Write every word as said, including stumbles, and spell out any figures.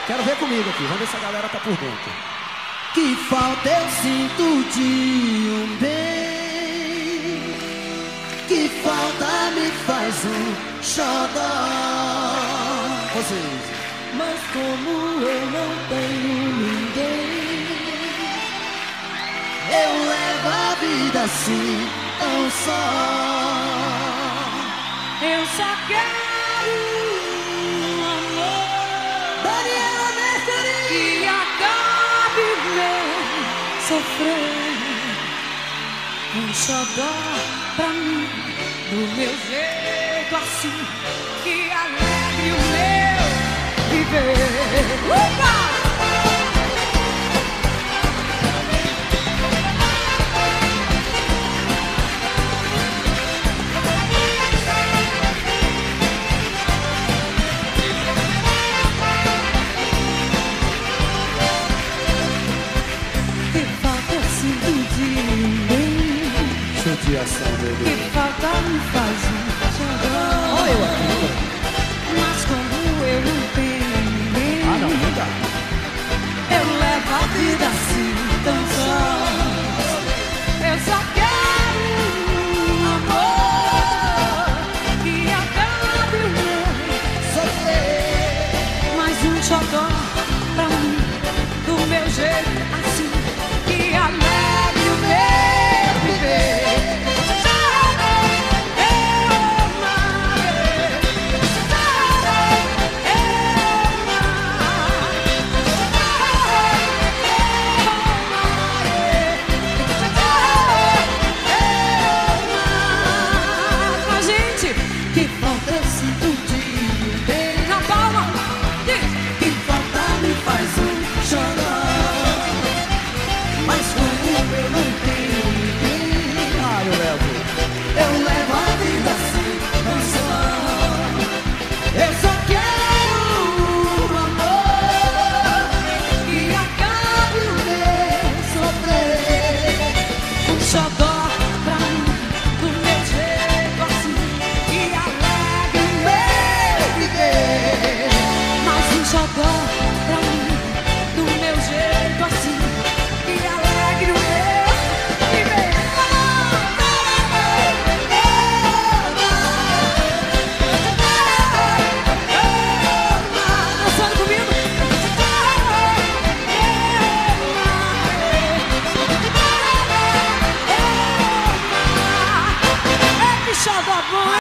Quero ver comigo aqui, vamos ver se a galera tá por dentro. Que falta eu sinto de um bem, que falta me faz um xodó. Vocês. Mas como eu não tenho ninguém, eu levo a vida assim, tão só. Eu só quero um amor, Daniela Mercury, que acabe meu sofrer. Um xodó pra mim, do meu jeito assim, que alegre o meu viver. Upa! Judiação, bebê. Que falta me faz um xodó. Olha eu aqui. Mas quando eu não tenho ninguém, Ah, não, não dá. eu levo a vida assim, tão só. Eu só quero um amor que acabe o meu sofrer. mais um xodó